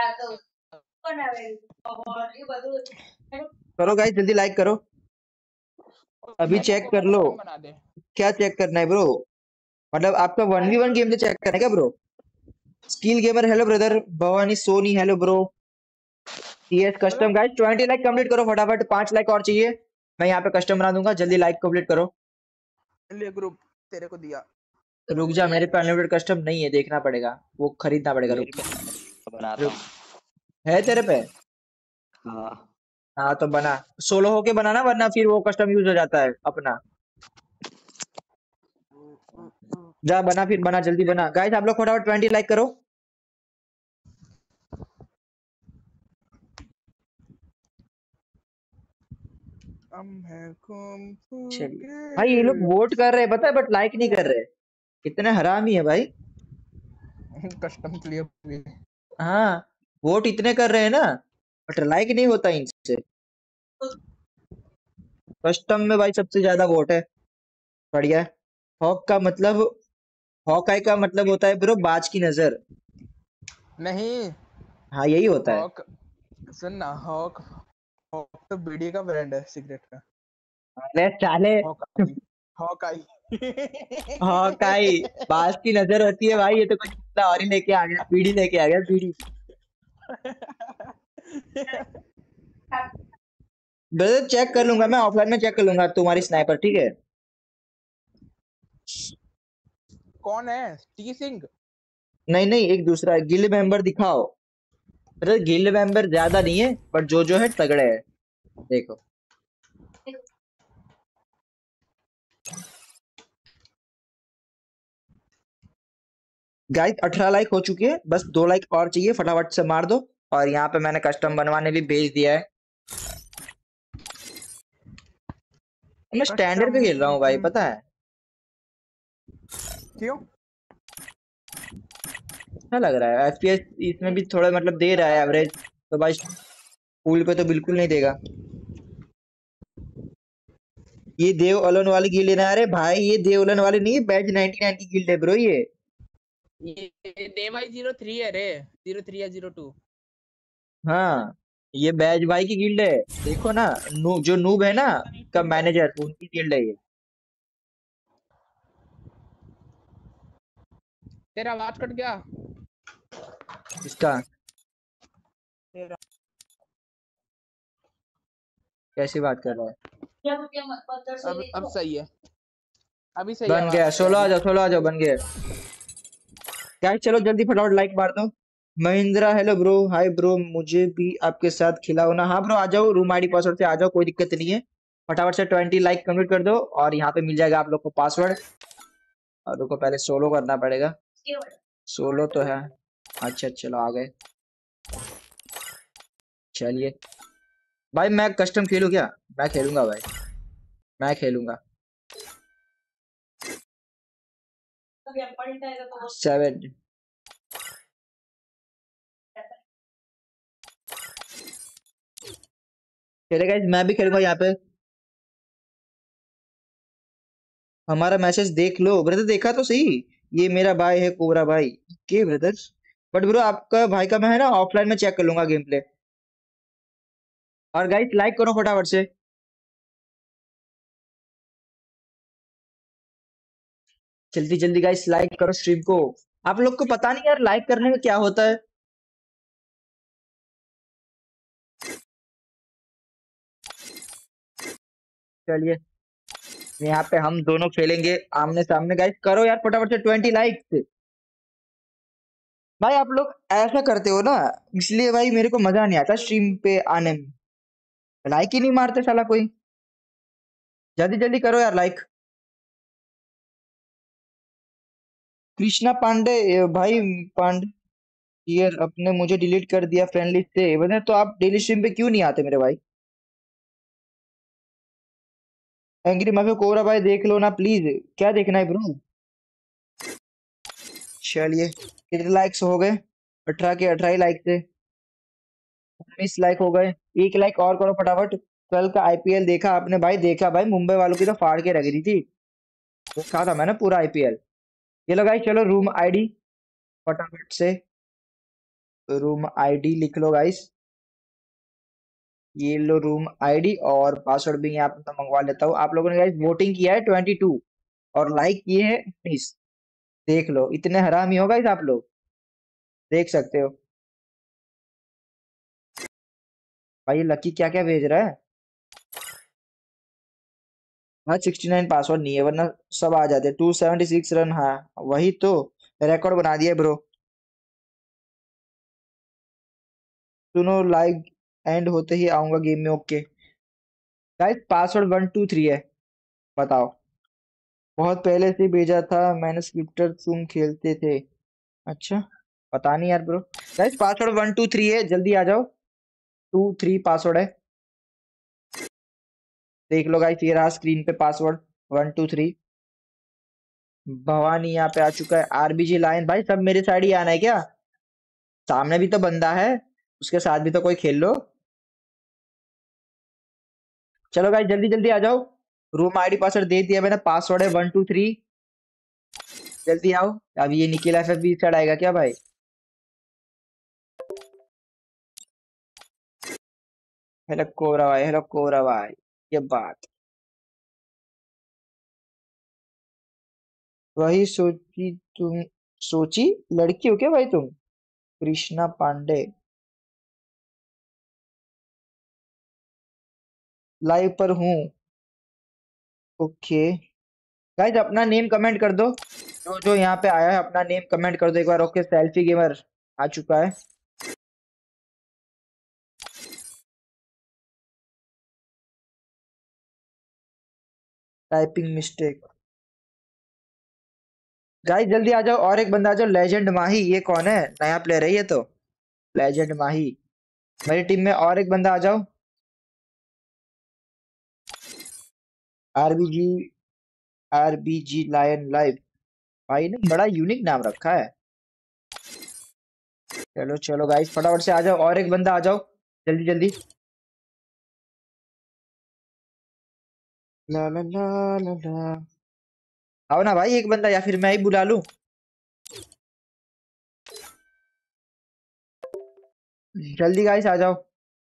करो गाइस जल्दी लाइक करो। अभी चेक कर लो। बना दे। क्या चेक करना है ब्रो? मतलब आपका one V one game check करना है क्या bro? Skill gamer hello brother. Bhavani Soni hello bro. TS custom guys twenty like complete करो फटाफट, पांच लाइक और चाहिए। मैं यहाँ पे कस्टम बना दूंगा, जल्दी लाइक कंप्लीट करो। ले ग्रुप तेरे को दिया। रुक जा, मेरे पे अनलिमिटेड कस्टम नहीं है, देखना पड़ेगा, वो खरीदना पड़ेगा। मेरे रुक पे बनाता रुक, हूँ। है तेरे पे? हाँ हाँ तो बना, सोलो होके बनाना, वरना फिर वो कस्टम यूज हो जाता है अपना। जा बना, फिर बना, जल्दी बना। गाइस आप लोग फटाफट ट्वेंटी लाइक करो। हम है कुम फू चलिए भाई, ये लोग वोट कर रहे हैं पता है, बट लाइक नहीं कर रहे। कितने हरामी है भाई। के कस्टम के लिए भी। हाँ, वोट इतने कर रहे हैं ना, बट लाइक नहीं होता इनसे। कस्टम में भाई सबसे ज्यादा वोट है। बढ़िया है। हॉक का मतलब, हॉकाई का मतलब होता है ब्रो बाज की नजर। नहीं हाँ यही होता है। हॉक, सुन ना, हॉक हॉक तो बीड़ी का ब्रांड है सिगरेट का। अरे चाले, hawk eye, hawk eye. Hawkeye बाज की नजर होती है भाई। ये तो कुछ मतलब और ही लेके आ गया, बीड़ी लेके आ गया, बीड़ी। ब्रदर चेक कर लूंगा मैं, ऑफलाइन में चेक कर लूंगा तुम्हारी स्नाइपर, ठीक है? कौन है टी सिंह? नहीं नहीं, एक दूसरा गिल्ड मेंबर दिखाओ। ब्रदर गिल्ड मेंबर ज्यादा नहीं है, बट जो जो है तगड़े है। देखो गाइस अठारह लाइक हो चुकी है, बस दो लाइक और चाहिए, फटाफट से मार दो। और यहाँ पे मैंने कस्टम बनवाने भी भेज दिया है। मैं स्टैंडर्ड पे खेल रहा हूँ भाई, पता है? क्यों? अच्छा लग रहा है। एफपीएस इसमें भी थोड़ा मतलब दे रहा है एवरेज, तो भाई फुल पे तो बिल्कुल नहीं देगा। ये देव अलन वाली गिल्ड लेना है। अरे भाई ये देव अलन वाली नहीं है, बैच नाइनटी नाइन की गिल्ड है ब्रो ये। ये देवाई जीरो थ्री है रे, जीरो थ्री या जीरो टू। हाँ ये बैज भाई की गिल्ड है। देखो ना, नू, जो नूब है ना का मैनेजर, उनकी गिल्ड है ये। तेरा आवाज कट गया। इसका तेरा कैसी बात कर रहा है? अब अब सही है, अभी सही बन आवाज गया, आ सोलो रही आ है। जाओ, सोलो आ जाओ, बन गया। गाइस चलो जल्दी फटाफट लाइक मार दो। Mahindra hello bro, hi bro, मुझे भी आपके साथ खिलाओ ना। हाँ ब्रो आ जाओ, रूम आईडी पासवर्ड से आ जाओ, कोई दिक्कत नहीं है। फटाफट से ट्वेंटी लाइक कंप्लीट कर दो, और यहाँ पे मिल जाएगा आप लोग को पासवर्ड। और रुको पहले सोलो करना पड़ेगा। सोलो तो है। अच्छा चलो आ गए। चलिए भाई, मैं कस्टम खेलूं क्या? मैं खेलूंगा भाई, मैं खेलूंगा। सेवन। चले गाइस, मैं भी खेलूंगा यहाँ पे। हमारा मैसेज देख लो ब्रदर, देखा तो सही। ये मेरा भाई है कोबरा भाई के ब्रदर्स। बट ब्रो आपका भाई का मैं है ना ऑफलाइन में चेक कर लूंगा गेम प्ले। और गाइस लाइक करो फटाफट से। जल्दी जल्दी गाइस लाइक करो स्ट्रीम को। आप लोग को पता नहीं यार लाइक करने में क्या होता है। चलिए यहाँ पे हम दोनों खेलेंगे आमने सामने। गाइस करो यार फटाफट से ट्वेंटी लाइक्स। भाई आप लोग ऐसा करते हो ना, इसलिए भाई मेरे को मजा नहीं आता स्ट्रीम पे आने में। लाइक ही नहीं मारते साला कोई। जल्दी जल्दी करो यार लाइक। कृष्णा पांडे ए, भाई पांडे यार अपने मुझे डिलीट कर दिया फ्रेंड लिस्ट से। वजह तो आप डेली स्ट्रीम पे क्यों नहीं आते मेरे भाई? एंग्री माफिया कोबरा भाई देख लो ना प्लीज। क्या देखना है ब्रो? चलिए कितने लाइक्स हो गए? अठारह के अठारह लाइक से उन्नीस लाइक हो गए। एक लाइक और करो फटाफट। कल का आईपीएल देखा आपने भाई? देखा भाई, मुंबई वालों की तो फाड़ के रख दी थी। देखा था मैंने पूरा आईपीएल। ये लो गाइस चलो रूम आईडी फटाफट से। रूम आईडी लिख लो गाइस। ये लो रूम आईडी और पासवर्ड भी यहाँ पे मैं मंगवा लेता हूँ। आप लोगों ने गाइस वोटिंग किया है ट्वेंटी टू और लाइक किए हैं उन्नीस। देख लो इतने हरामी हो गाइस आप लोग, देख सकते हो। भाई लकी क्या क्या भेज रहा है? हाँ सिक्सटी नाइन पासवर्ड नहीं है वरना सब आ जाते। टू सेवेंटी सिक्स रन, हाँ वही तो रिकॉर्ड बना दिया ब्रो। सुनो लाइव एंड होते ही आऊंगा गेम में। Okay guys password one two three है, बताओ। बहुत पहले से भेजा था मैंने स्क्रिप्टर, तुम खेलते थे? अच्छा पता नहीं यार bro. Guys password one two three है, जल्दी आ जाओ। टू थ्री पासवर्ड है, देख लो गाइस ये रहा स्क्रीन पे password one two three. Bhavani यहाँ पे आ चुका है। आरबीजी लाइन भाई सब मेरे साइड ही आना है क्या? सामने भी तो बंदा है, उसके साथ भी तो कोई खेल लो। चलो गाइस जल्दी जल्दी आ जाओ। रूम आईडी पासवर्ड दे दिया मैंने, पासवर्ड है वन टू थ्री। जल्दी आओ। अब ये निखिल एफएफ भी साइड आएगा क्या भाई? हेलो कोबरा भाई, हेलो कोबरा भाई। ये बात वही सोची तुम। सोची लड़की हो क्या भाई तुम? कृष्णा पांडे लाइव पर हूँ। ओके गाइस अपना नेम कमेंट कर दो। जो जो यहाँ पे आया है अपना नेम कमेंट कर दो एक बार। ओके सेल्फी गेमर आ चुका है। Typing mistake. गाइस जल्दी आ जाओ और एक बंदा आ जाओ। लेजेंड माही, ये कौन है? नया प्लेयर है ये तो। लेजेंड माही मेरी टीम में और एक बंदा आ जाओ। आरबीजी आरबीजी लायन लाइव भाई ने बड़ा यूनिक नाम रखा है। चलो चलो गाइस फटाफट से आ जाओ और एक बंदा आ जाओ जल्दी जल्दी। ला ला ला ला ला। आओ ना भाई एक बंदा, या फिर मैं ही बुला लूं। जल्दी गाइस आ जाओ।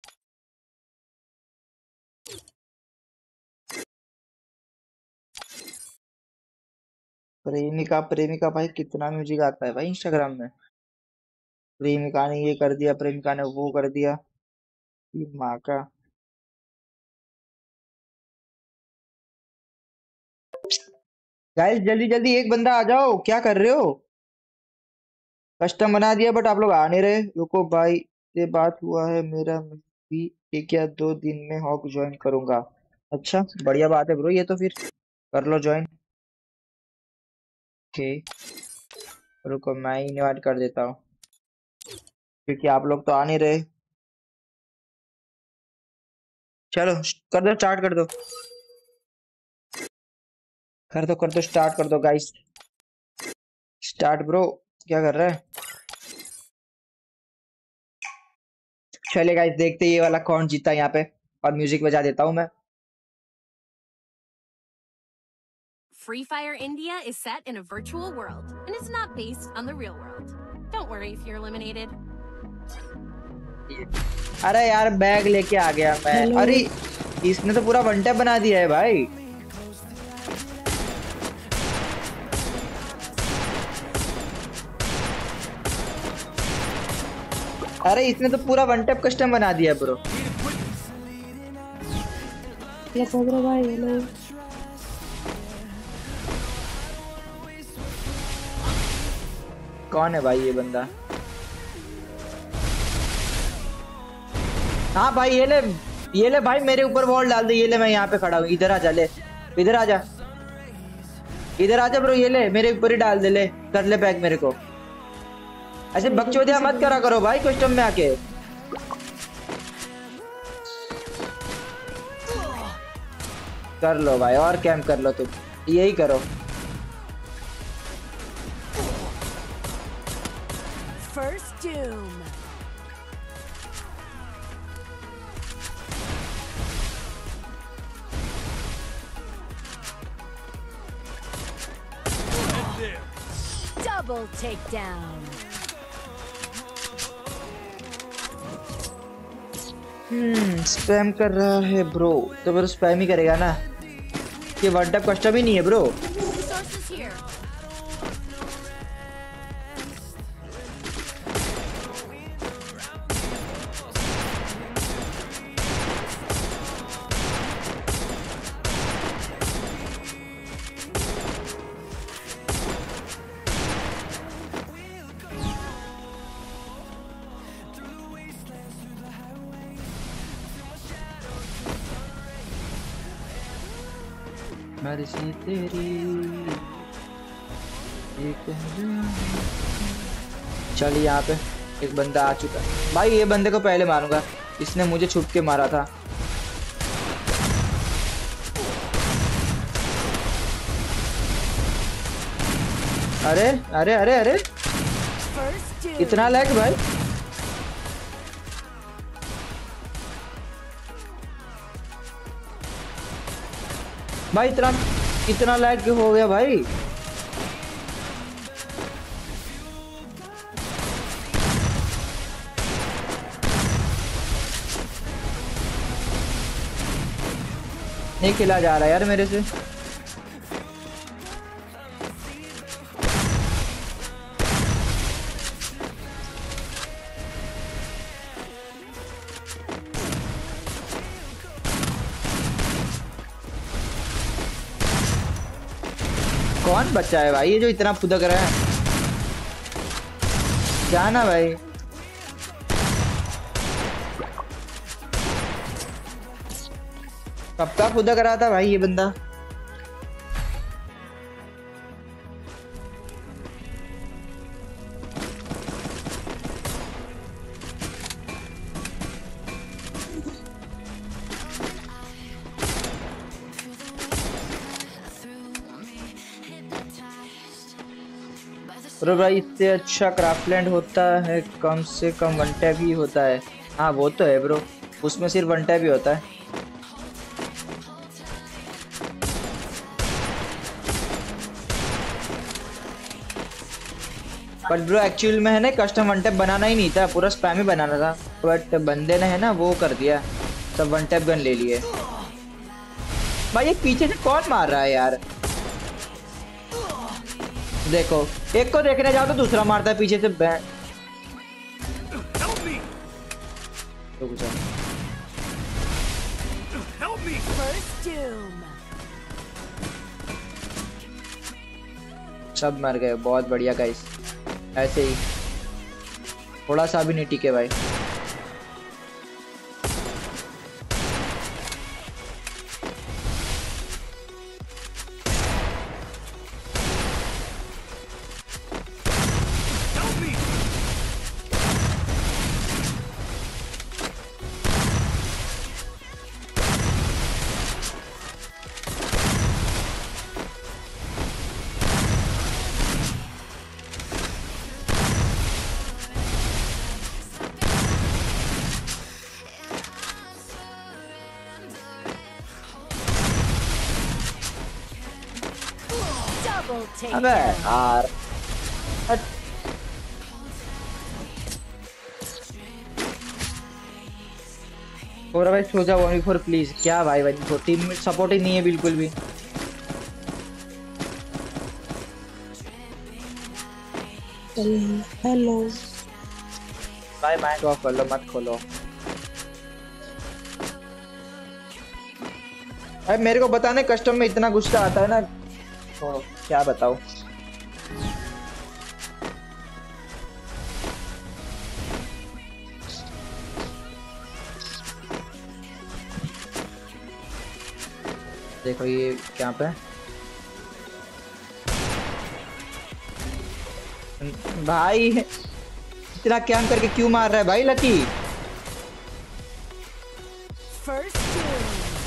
प्रेमिका प्रेमिका भाई कितना म्यूजिक आता है भाई इंस्टाग्राम में। प्रेमिका ने ये कर दिया, प्रेमिका ने वो कर दिया। ये माँ का। गाइस जल्दी जल्दी एक बंदा आ जाओ, क्या कर रहे हो? कस्टम बना दिया बट आप लोग आ नहीं रहे। रुको भाई से बात हुआ है मेरा, मैं भी एक या दो दिन में हॉक ज्वाइन करूंगा। अच्छा बढ़िया बात है ब्रो, ये तो फिर कर लो ज्वाइन। ओके रुको मैं ही इनवाइट कर देता हूँ क्योंकि आप लोग तो आ नहीं रहे। चलो कर दो, स्टार्ट कर दो, कर दो कर दो स्टार्ट कर दो गाइस। स्टार्ट ब्रो, क्या कर रहा है? चले गाइस देखते हैं ये वाला कौन जीता यहाँ पे। और म्यूजिक बजा देता हूँ मैं। Free Fire India is set in a virtual world and is not based on the real world. Don't worry if you're eliminated. दिए। अरे यार बैग लेके आ गया मैं। हेलो। अरे इसने तो पूरा वन टैप बना दिया है भाई। अरे इसने तो पूरा वन टैप कस्टम बना दिया ब्रो। ये कोबरा भाई हेलो। कौन है भाई ये बंदा? हाँ भाई ये ले, ये ले भाई मेरे ऊपर वॉल डाल दे। ये ले मैं यहाँ पे खड़ा हूँ, इधर आ जा। ले इधर आ जा, इधर आ जा ब्रो। ये ले मेरे ऊपर ही डाल दे। ले कर ले बैग मेरे को। ऐसे बकचोदिया मत करा करो भाई कस्टम में आके। कर लो भाई और कैंप कर लो तुम, यही करो। First doom. Double takedown. Hmm spam कर रहा है ब्रो। तो फिर स्पैम ही करेगा ना, ये वन टैप कस्टम ही नहीं है ब्रो। Resources here. मर्जी तेरी एक। चल यहाँ पे एक बंदा आ चुका है भाई। ये बंदे को पहले मारूंगा, इसने मुझे छुप के मारा था। अरे अरे अरे अरे First doom. इतना लैग भाई। भाई इतना इतना लैग क्यों हो गया भाई? नहीं खिला जा रहा यार मेरे से। कौन बच्चा है भाई ये जो इतना फुदक रहा है? क्या ना भाई, कब का फुदक रहा था भाई ये बंदा। और भाई इससे अच्छा क्राफ्टलैंड होता है, कम से कम वन टैप ही होता है। हाँ वो तो है ब्रो, उसमें सिर्फ वन टैप ही होता है। बट ब्रो एक्चुअल में है ना कस्टम वन टैप बनाना ही नहीं था, पूरा स्पैम ही बनाना था। बट बंदे ने है ना वो कर दिया, सब वन टैप गन ले लिए। भाई ये पीछे से कौन मार रहा है यार? देखो एक को देखने जाओ तो दूसरा मारता है पीछे से। बैं तो कुछ First doom. सब मर गए। बहुत बढ़िया गाइस, ऐसे ही थोड़ा सा भी नहीं टिके भाई। Double अबे takedown. यार हट। और भाई सो जा वन फोर प्लीज। क्या भाई वन फोर टीम में सपोर्ट ही नहीं है बिल्कुल भी। हेलो भाई माइक ऑफ कर लो, मत खोलो भाई। मेरे को बताने कस्टम में इतना गुस्सा आता है ना, तो क्या बताओ। देखो ये क्या पे भाई इतना कैम करके क्यों मार रहा है भाई लकी। First kill.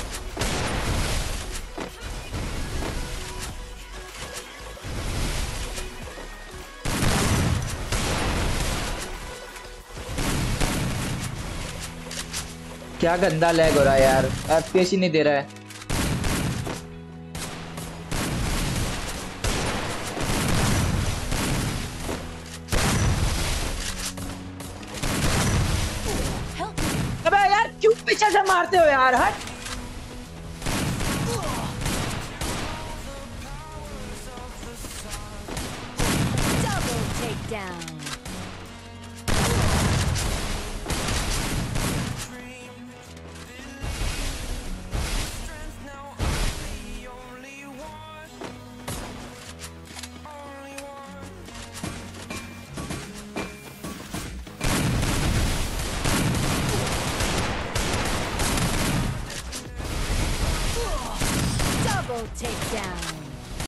क्या गंदा लैग हो रहा है यार, एफपीएस ही नहीं दे रहा है। अबे यार क्यों पीछे से मारते हो यार, हट।